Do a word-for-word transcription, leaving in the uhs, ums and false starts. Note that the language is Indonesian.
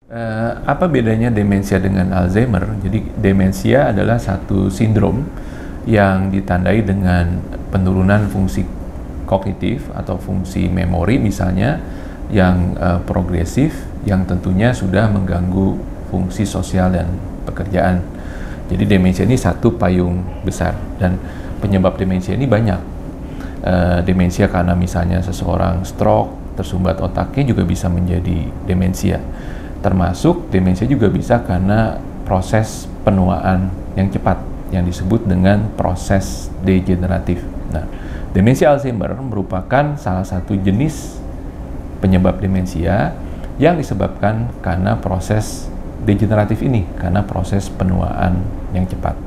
Uh, apa bedanya demensia dengan Alzheimer? Jadi demensia adalah satu sindrom yang ditandai dengan penurunan fungsi kognitif atau fungsi memori misalnya yang uh, progresif, yang tentunya sudah mengganggu fungsi sosial dan pekerjaan. Jadi demensia ini satu payung besar dan penyebab demensia ini banyak. Uh, demensia karena misalnya seseorang stroke, tersumbat otaknya juga bisa menjadi demensia. Termasuk demensia juga bisa karena proses penuaan yang cepat yang disebut dengan proses degeneratif. Nah, demensia Alzheimer merupakan salah satu jenis penyebab demensia yang disebabkan karena proses degeneratif ini, karena proses penuaan yang cepat.